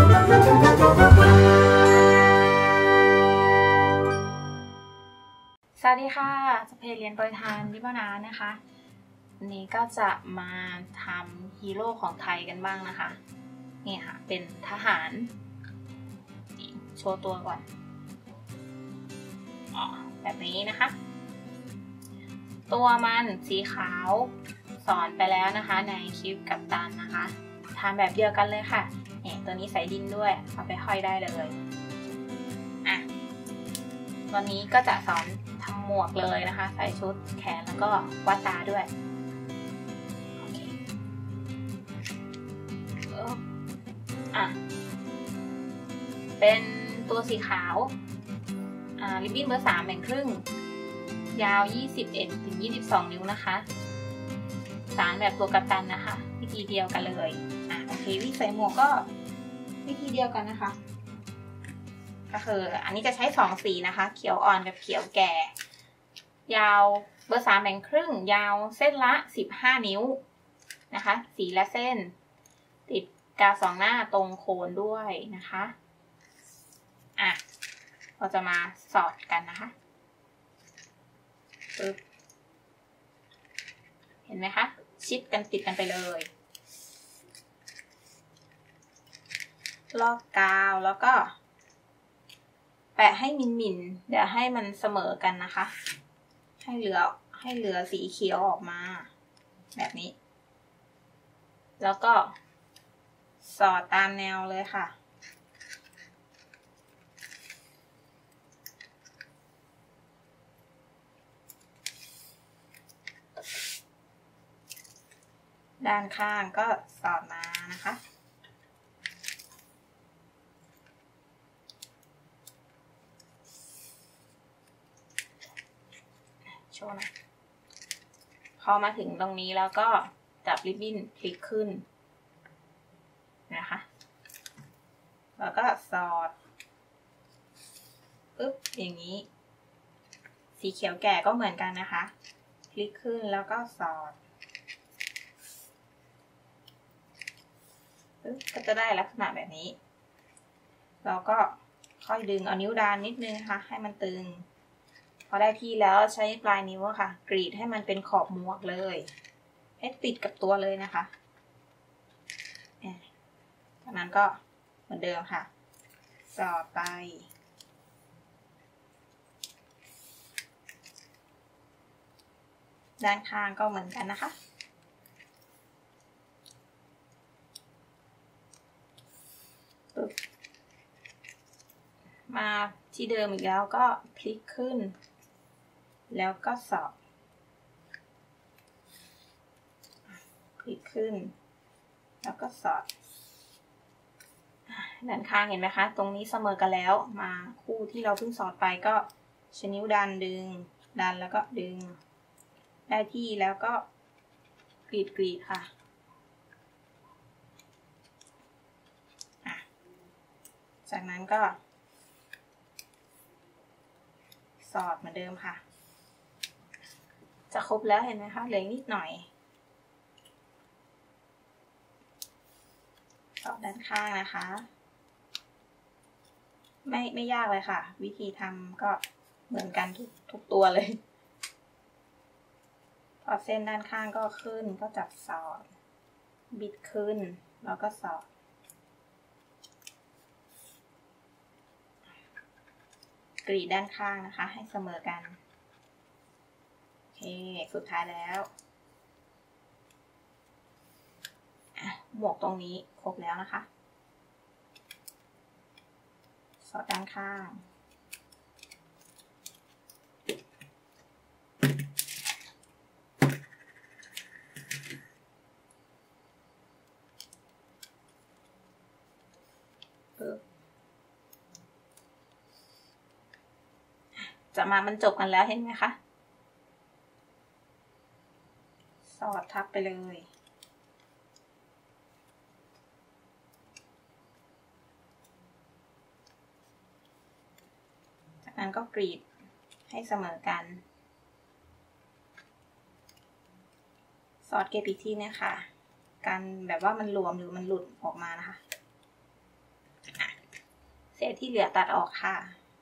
สวัสดีค่ะสเปเรียนโปรยทานดิบนานะคะวันนี้ก็จะมาทำฮีโร่ของไทยกันบ้างนะคะนี่ค่ะเป็นทหารโชว์ตัวก่อนแบบนี้นะคะตัวมันสีขาวสอนไปแล้วนะคะในคลิปกัปตันนะคะทำแบบเดียวกันเลยค่ะเนี่ยตัวนี้ใส่ดินด้วยเอาไปห้อยได้เลยวันนี้ก็จะสอนทำหมวกเลยนะคะใส่ชุดแขนแล้วก็วัดตาด้วยโอเคเป็นตัวสีขาวริบบิ้นเบอร์ 3แบ่งครึ่งยาว21 ถึง 22 นิ้วนะคะสารแบบตัวกัปตันนะคะวิธีเดียวกันเลยโอเควิธีใส่หมวกก็วิธีเดียวกันนะคะก็คืออันนี้จะใช้2สีนะคะเขียวอ่อนกับเขียวแก่ยาวเบอร์ 3แบ่งครึ่งยาวเส้นละ15 นิ้วนะคะสีละเส้นติดกาว2 หน้าตรงโคนด้วยนะคะเราจะมาสอดกันนะคะปึ๊บเห็นไหมคะชิดกันติดกันไปเลยลอกกาวแล้วก็แปะให้มินเดี๋ยวให้มันเสมอกันนะคะให้เหลือสีเขียวออกมาแบบนี้แล้วก็สอดตามแนวเลยค่ะด้านข้างก็สอดมานะคะโชว์นะพอมาถึงตรงนี้แล้วก็จับริบบิ้นพลิกขึ้นนะคะแล้วก็สอดปึ๊บอย่างนี้สีเขียวแก่ก็เหมือนกันนะคะพลิกขึ้นแล้วก็สอดก็จะได้ลักษณะแบบนี้เราก็ค่อยดึงเอานิ้วดานนิดนึงค่ะให้มันตึงพอได้ที่แล้วใช้ปลายนิ้วค่ะกรีดให้มันเป็นขอบหมวกเลยให้ติดกับตัวเลยนะคะจากนั้นก็เหมือนเดิมค่ะสอดไปด้านข้างก็เหมือนกันนะคะมาที่เดิมอีกแล้วก็พลิกขึ้นแล้วก็สอดพลิกขึ้นแล้วก็สอดด้านข้างเห็นไหมคะตรงนี้เสมอกันแล้วมาคู่ที่เราเพิ่งสอดไปก็ใช้นิ้วดันดึงดันแล้วก็ดึงได้ที่แล้วก็กรีดค่ะจากนั้นก็สอดเหมือนเดิมค่ะจะครบแล้วเห็นไหมคะเหลือนิดหน่อยสอดด้านข้างนะคะไม่ยากเลยค่ะวิธีทำก็เหมือนกันทุกตัวเลยพอเส้นด้านข้างก็ขึ้นก็จับสอดบิดขึ้นแล้วก็สอดกรีดด้านข้างนะคะให้เสมอกันโอเคสุดท้ายแล้วหมวกตรงนี้ครบแล้วนะคะสอดด้านข้างจะมามันจบกันแล้วเห็นไหมคะสอดทับไปเลยจากนั้นก็กรีดให้เสมอกันสอดเก็บอีกทีนะคะกันแบบว่ามันหลวมหรือมันหลุดออกมานะคะเศษที่เหลือตัดออกค่ะ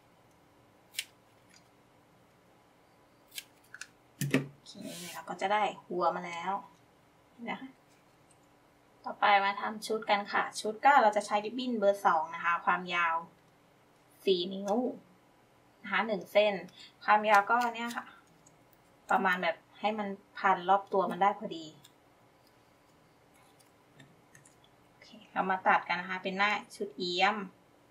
โอเคเราก็จะได้หัวมาแล้วนะคะต่อไปมาทำชุดกันค่ะชุดก็เราจะใช้ริบบิ้นเบอร์2นะคะความยาว4 นิ้วนะคะ1 เส้นความยาวก็เนี่ยค่ะประมาณแบบให้มันพันรอบตัวมันได้พอดีโอเคเรามาตัดกันนะคะเป็นหน้าชุดเอี้ยม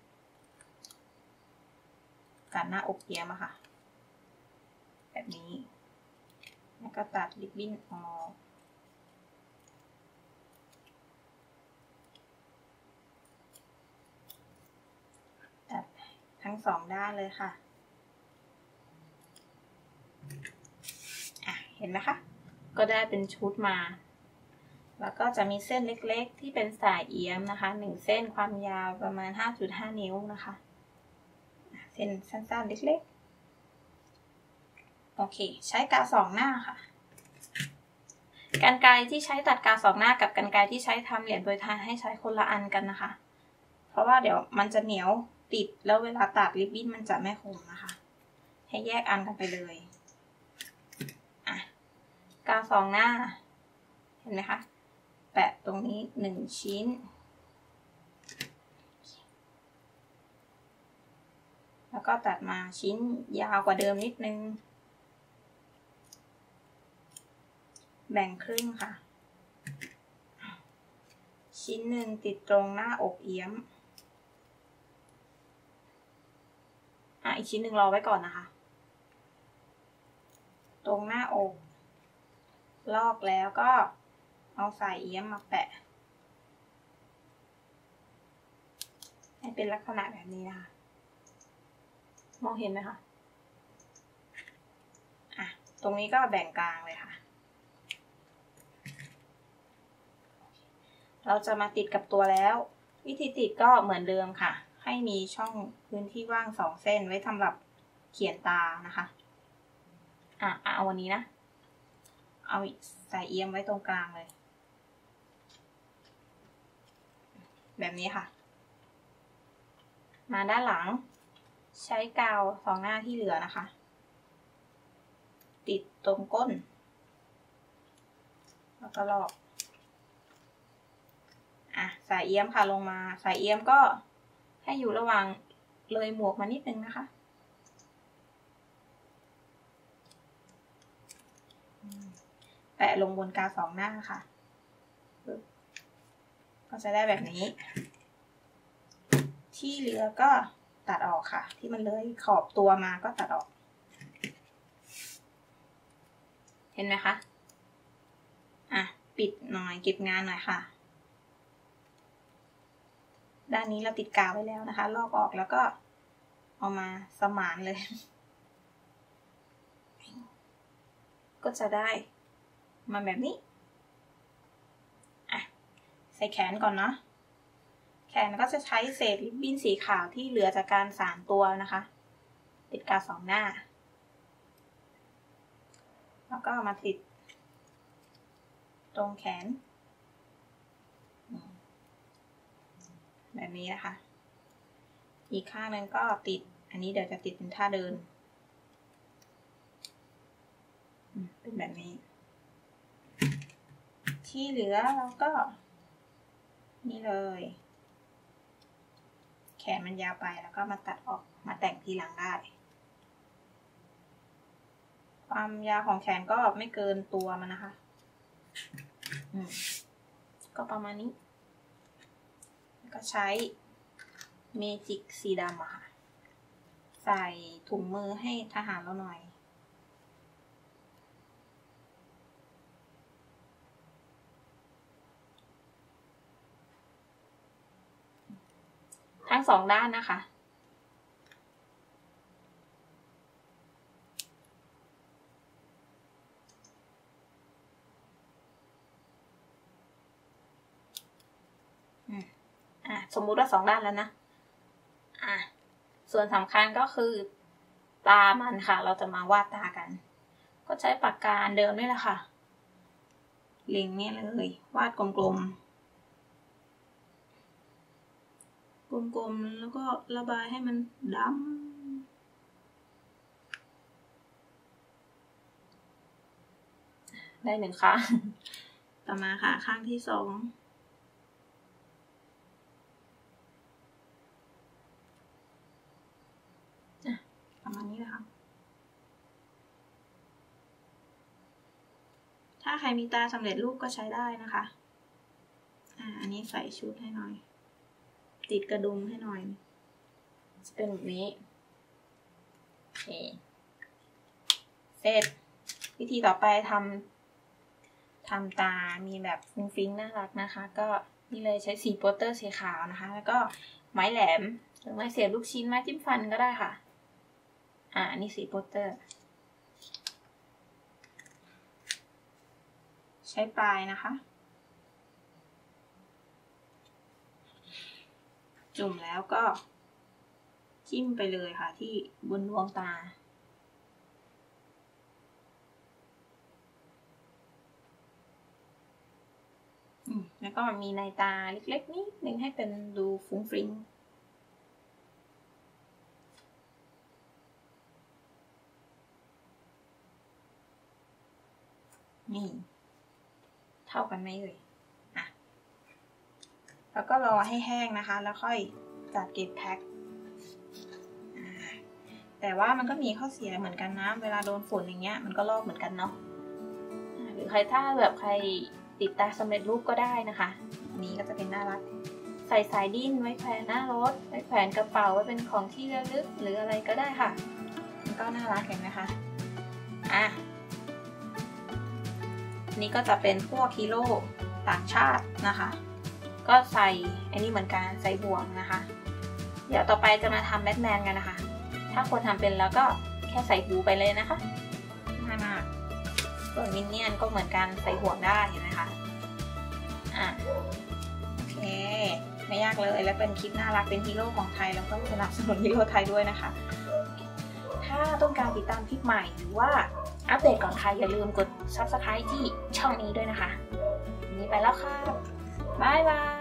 ตัดหน้าอกเอี้ยมอะค่ะแบบนี้แล้วก็ตัดริบบิ้นออกตัดทั้ง2 ด้านเลยค่ะเห็นไหมคะก็ได้เป็นชุดมาแล้วก็จะมีเส้นเล็กๆที่เป็นสายเอี้ยมนะคะ1 เส้นความยาวประมาณ 5.5 นิ้วนะคะเส้นสั้นๆเล็กๆโอเคใช้กาว2 หน้าค่ะกรรไกรที่ใช้ตัดกาว2 หน้ากับกรรไกรที่ใช้ทำเหรียญโปรยทานให้ใช้คนละอันกันนะคะเพราะว่าเดี๋ยวมันจะเหนียวติดแล้วเวลาตัดริบบิ้นมันจะไม่คมนะคะให้แยกอันกันไปเลยกาว2 หน้าเห็นไหมคะแปะตรงนี้1 ชิ้นแล้วก็ตัดมาชิ้นยาวกว่าเดิมนิดนึงแบ่งครึ่งค่ะชิ้นหนึ่งติดตรงหน้าอกเอี้ยมอีกชิ้นหนึ่งรอไว้ก่อนนะคะตรงหน้าอกลอกแล้วก็เอาสายเอี้ยมมาแปะให้เป็นลักษณะแบบนี้นะคะมองเห็นไหมคะตรงนี้ก็แบ่งกลางเลยค่ะเราจะมาติดกับตัวแล้ววิธีติดก็เหมือนเดิมค่ะให้มีช่องพื้นที่ว่าง2 เส้นไว้สำหรับเขียนตานะคะเอาวันนี้นะเอาสายเอี้ยมไว้ตรงกลางเลยแบบนี้ค่ะมาด้านหลังใช้กาว2 หน้าที่เหลือนะคะติดตรงก้นแล้วก็ลอกสายเอี้ยมค่ะลงมาสายเอี้ยมก็ให้อยู่ระหว่างเลยหมวกมานิดนึงนะคะแปะลงบนกาว2 หน้าค่ะก็จะได้แบบนี้ที่เหลือก็ตัดออกค่ะที่มันเลยขอบตัวมาก็ตัดออกเห็นไหมคะปิดหน่อยเก็บงานหน่อยค่ะด้านนี้เราติดกาวไว้แล้วนะคะลอกออกแล้วก็เอามาสมานเลยก็จะได้มาแบบนี้ใส่แขนก่อนเนาะแขนก็จะใช้เศษริบบิ้นสีขาวที่เหลือจากการสานตัวนะคะติดกาว2 หน้าแล้วก็มาติดตรงแขนแบบนี้นะคะอีกข้างนึงก็ติดอันนี้เดี๋ยวจะติดเป็นท่าเดินเป็นแบบนี้ที่เหลือเราก็นี่เลยแขนมันยาวไปแล้วก็มาตัดออกมาแต่งทีหลังได้ความยาวของแขนก็ไม่เกินตัวมันนะคะก็ประมาณนี้ก็ใช้เมจิกสีดำค่ะใส่ถุงมือให้ทหารเราหน่อยทั้ง2 ด้านนะคะสมมุติว่า2 ด้านแล้วนะส่วนสำคัญก็คือตามันค่ะเราจะมาวาดตากันก็ใช้ปากกาเดิมนี่แหละค่ะเล็งเนี่ยเลยวาดกลมๆกลมๆแล้วก็ระบายให้มันดำได้1ข้างต่อมาค่ะข้างที่2ประมาณนี้นะคะถ้าใครมีตาสำเร็จรูปก็ใช้ได้นะคะอันนี้ใส่ชุดให้หน่อยติดกระดุมให้หน่อยจะเป็นแบบนี้โอเคเสร็จวิธีต่อไปทำตามีแบบฟิ้งน่ารักนะคะก็นี่เลยใช้สีโปสเตอร์สีขาวนะคะแล้วก็ไม้แหลมหรือไม้เสียบลูกชิ้นไม้จิ้มฟันก็ได้ค่ะนี่สีโปสเตอร์ใช้ปลายนะคะจุ่มแล้วก็จิ้มไปเลยค่ะที่บนดวงตาแล้วก็มีในตาเล็กๆนิดนึงให้เป็นดูฟุ้งฟริ้งนี่เท่ากันไหมเอ่ยแล้วก็รอให้แห้งนะคะแล้วค่อยจัดเก็บแพ็คแต่ว่ามันก็มีข้อเสียเหมือนกันนะเวลาโดนฝนอย่างเงี้ยมันก็ลอกเหมือนกันเนาะหรือใครถ้าแบบใครติดตาสำเร็จรูปก็ได้นะคะอันนี้ก็จะเป็นน่ารักใส่สายดิ้นไว้แขวนหน้ารถไว้แขวนกระเป๋าไว้เป็นของที่ระลึกหรืออะไรก็ได้ค่ะมันก็น่ารักเห็นไหมคะนี่ก็จะเป็นพวกฮีโร่ต่างชาตินะคะก็ใส่อันนี้เหมือนกันใส่บ่วงนะคะเดี๋ยวต่อไปจะมาทำแบทแมนกันนะคะถ้าคนทำเป็นแล้วก็แค่ใส่หูไปเลยนะคะง่ายมากส่วนมินเนี่ยนก็เหมือนกันใส่ห่วงได้เห็นไหมคะโอเคไม่ยากเลยและเป็นคลิปน่ารักเป็นฮีโร่ของไทยแล้วก็สนับสนุนฮีโร่ไทยด้วยนะคะถ้าต้องการติดตามคลิปใหม่หรือว่าอัปเดตก่อนใครอย่าลืมกด Subscribe ที่ช่องนี้ด้วยนะคะวันนี้ไปแล้วค่ะบ๊ายบาย